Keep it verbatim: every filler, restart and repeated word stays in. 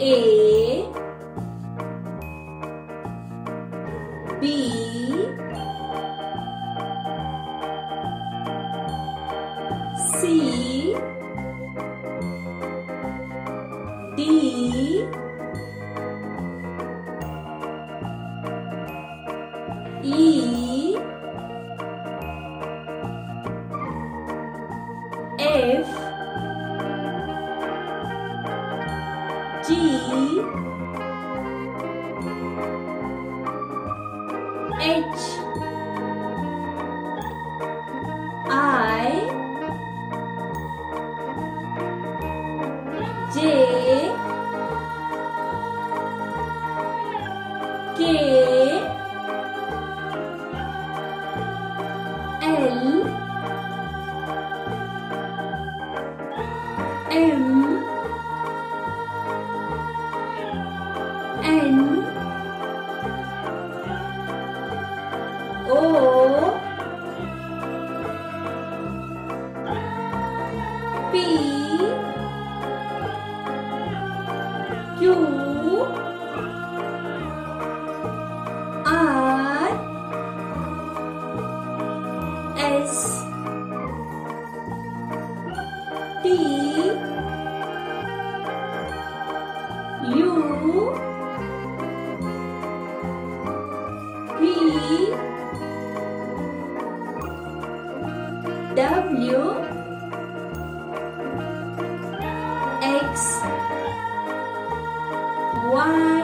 A B C D E F G H I J K L M N O P Q R S T U V W X Y